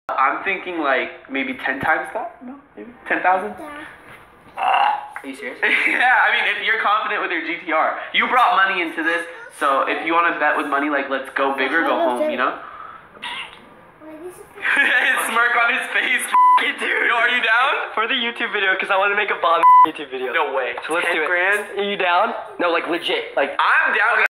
I'm thinking like maybe 10 times that. No, maybe 10,000. Are you serious? Yeah, I mean, if you're confident with your GTR, you brought money into this, so if you want to bet with money, like let's go big or go home, you know? His smirk on his face. Dude, are you down? For the YouTube video, because I want to make a bomb YouTube video. No way. So let's 10 do it. grand? Are you down? No, like legit. Like I'm down.